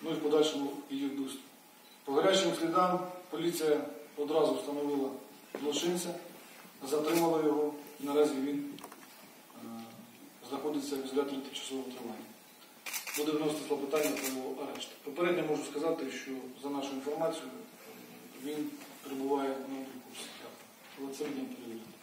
ну і в подальшому її вбивство. По гарячим слідам поліція одразу встановила злочинця, затримала його, і наразі він знаходиться в ізоляторі тимчасового тримання. Буде вносити клопотання про арешт. Попередньо можу сказати, що за нашу інформацію він перебуває на обліку психіатра. Але це будемо перевіряти.